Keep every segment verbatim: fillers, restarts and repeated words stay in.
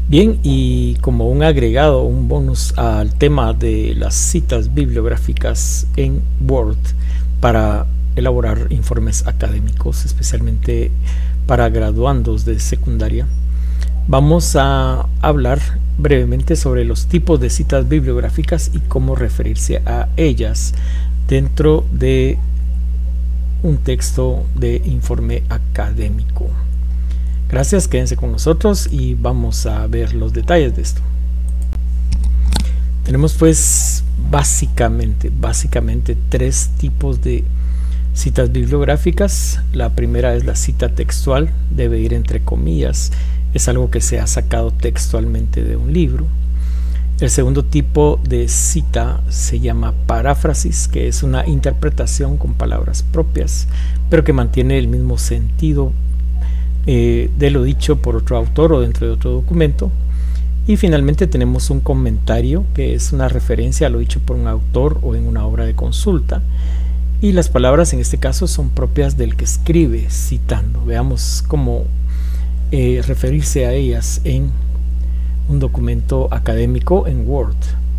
Bien, y como un agregado, un bonus al tema de las citas bibliográficas en Word para elaborar informes académicos, especialmente para graduandos de secundaria, vamos a hablar brevemente sobre los tipos de citas bibliográficas y cómo referirse a ellas dentro de un texto de informe académico. Gracias, quédense con nosotros y vamos a ver los detalles de esto. Tenemos pues básicamente, básicamente tres tipos de citas bibliográficas. La primera es la cita textual, debe ir entre comillas, es algo que se ha sacado textualmente de un libro. El segundo tipo de cita se llama paráfrasis, que es una interpretación con palabras propias, pero que mantiene el mismo sentido eh, de lo dicho por otro autor o dentro de otro documento. Y finalmente tenemos un comentario, que es una referencia a lo dicho por un autor o en una obra de consulta. Y las palabras en este caso son propias del que escribe citando. Veamos cómo eh, referirse a ellas en un documento académico en Word.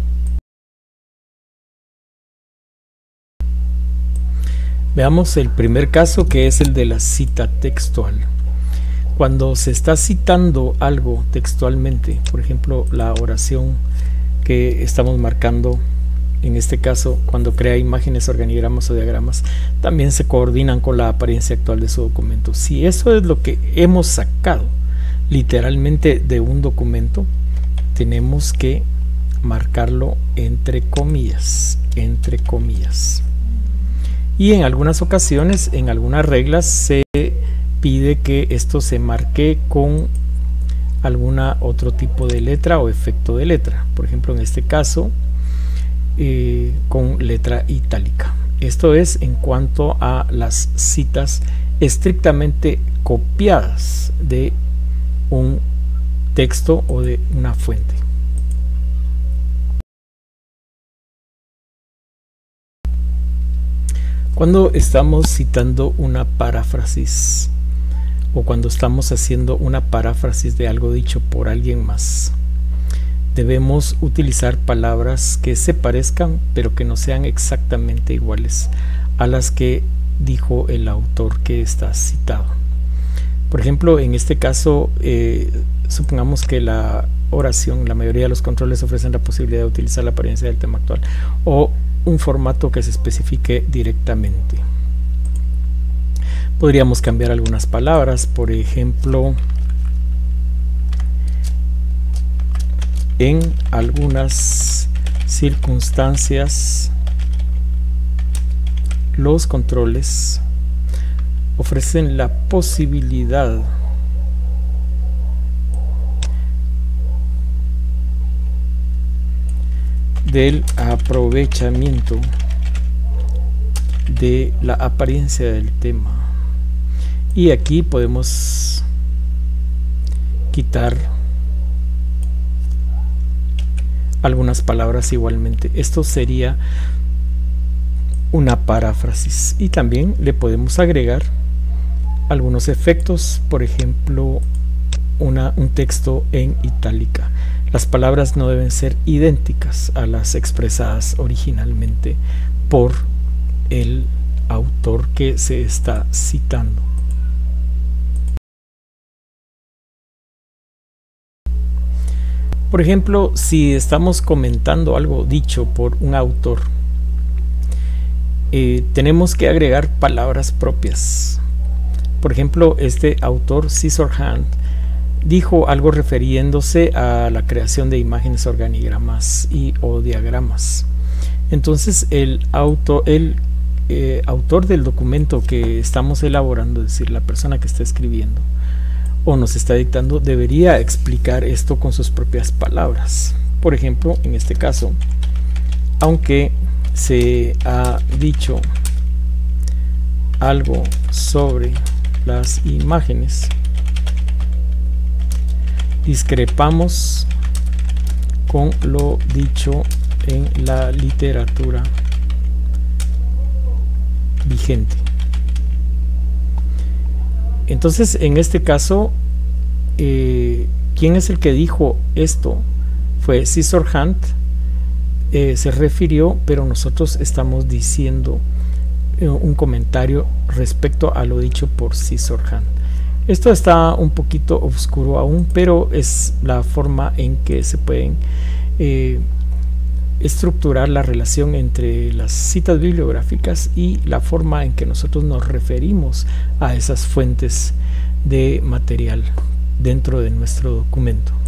Veamos el primer caso, que es el de la cita textual. Cuando se está citando algo textualmente, por ejemplo la oración que estamos marcando en este caso, cuando crea imágenes, organigramas o diagramas, también se coordinan con la apariencia actual de su documento. Si eso es lo que hemos sacado literalmente de un documento, tenemos que marcarlo entre comillas, entre comillas. Y en algunas ocasiones, en algunas reglas, se pide que esto se marque con alguna otro tipo de letra o efecto de letra. Por ejemplo, en este caso, eh, con letra itálica. Esto es en cuanto a las citas estrictamente copiadas de un texto o de una fuente. Cuando estamos citando una paráfrasis o cuando estamos haciendo una paráfrasis de algo dicho por alguien más, debemos utilizar palabras que se parezcan pero que no sean exactamente iguales a las que dijo el autor que está citado. Por ejemplo, en este caso, eh, supongamos que la oración, la mayoría de los controles ofrecen la posibilidad de utilizar la apariencia del tema actual o un formato que se especifique directamente. Podríamos cambiar algunas palabras, por ejemplo, en algunas circunstancias los controles ofrecen la posibilidad del aprovechamiento de la apariencia del tema. Y aquí podemos quitar algunas palabras igualmente. Esto sería una paráfrasis. Y también le podemos agregar algunos efectos, por ejemplo, una, un texto en itálica. Las palabras no deben ser idénticas a las expresadas originalmente por el autor que se está citando. Por ejemplo, si estamos comentando algo dicho por un autor, eh, tenemos que agregar palabras propias. Por ejemplo, este autor, Scissorhands, dijo algo refiriéndose a la creación de imágenes, organigramas y o diagramas. Entonces el, auto, el eh, autor del documento que estamos elaborando, es decir, la persona que está escribiendo o nos está dictando, debería explicar esto con sus propias palabras. Por ejemplo, en este caso, aunque se ha dicho algo sobre las imágenes, discrepamos con lo dicho en la literatura vigente. Entonces, en este caso, eh, ¿quién es el que dijo esto? Fue Caesar Hunt, eh, se refirió, pero nosotros estamos diciendo eh, un comentario respecto a lo dicho por Caesar Hunt. Esto está un poquito oscuro aún, pero es la forma en que se pueden eh, estructurar la relación entre las citas bibliográficas y la forma en que nosotros nos referimos a esas fuentes de material dentro de nuestro documento.